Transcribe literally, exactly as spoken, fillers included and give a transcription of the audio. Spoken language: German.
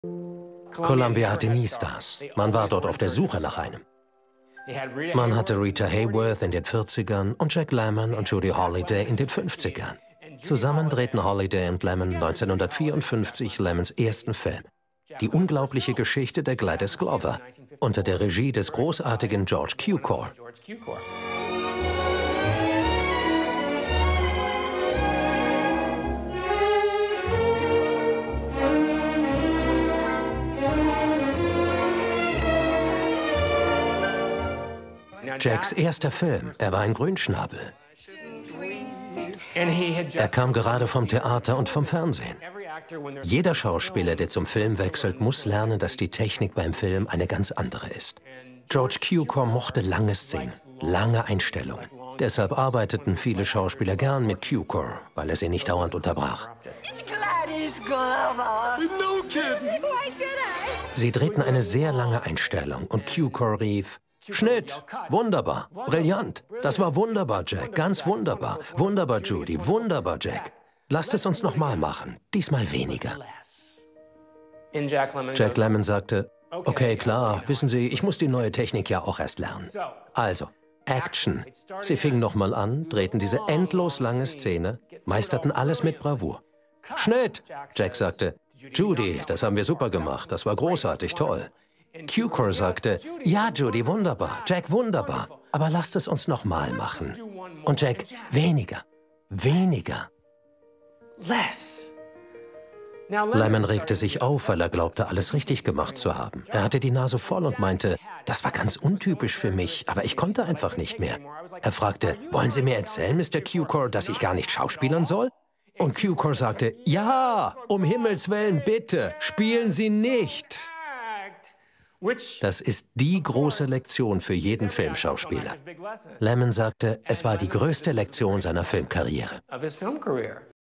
Columbia hatte nie Stars. Man war dort auf der Suche nach einem. Man hatte Rita Hayworth in den vierzigern und Jack Lemmon und Judy Holliday in den fünfzigern. Zusammen drehten Holliday und Lemmon neunzehnhundertvierundfünfzig Lemmons ersten Film. Die unglaubliche Geschichte der Gladys Glover unter der Regie des großartigen George Cukor. Jacks erster Film, er war ein Grünschnabel. Er kam gerade vom Theater und vom Fernsehen. Jeder Schauspieler, der zum Film wechselt, muss lernen, dass die Technik beim Film eine ganz andere ist. George Cukor mochte lange Szenen, lange Einstellungen. Deshalb arbeiteten viele Schauspieler gern mit Cukor, weil er sie nicht dauernd unterbrach. Sie drehten eine sehr lange Einstellung und Cukor rief: Schnitt! Wunderbar! Brillant! Das war wunderbar, Jack! Ganz wunderbar! Wunderbar, Judy! Wunderbar, Jack! Lasst es uns nochmal machen. Diesmal weniger. Jack Lemmon sagte: Okay, klar, wissen Sie, ich muss die neue Technik ja auch erst lernen. Also, Action! Sie fingen nochmal an, drehten diese endlos lange Szene, meisterten alles mit Bravour. Schnitt! Jack sagte: Judy, das haben wir super gemacht. Das war großartig, toll. Cukor sagte: Ja, Judy, wunderbar. Jack, wunderbar. Aber lasst es uns nochmal machen. Und Jack: Weniger. Weniger. Lemmon regte sich auf, weil er glaubte, alles richtig gemacht zu haben. Er hatte die Nase voll und meinte: Das war ganz untypisch für mich, aber ich konnte einfach nicht mehr. Er fragte: Wollen Sie mir erzählen, Mister Cukor, dass ich gar nicht schauspielern soll? Und Cukor sagte: Ja, um Himmels Willen, bitte, spielen Sie nicht. Das ist die große Lektion für jeden Filmschauspieler. Lemmon sagte, es war die größte Lektion seiner Filmkarriere.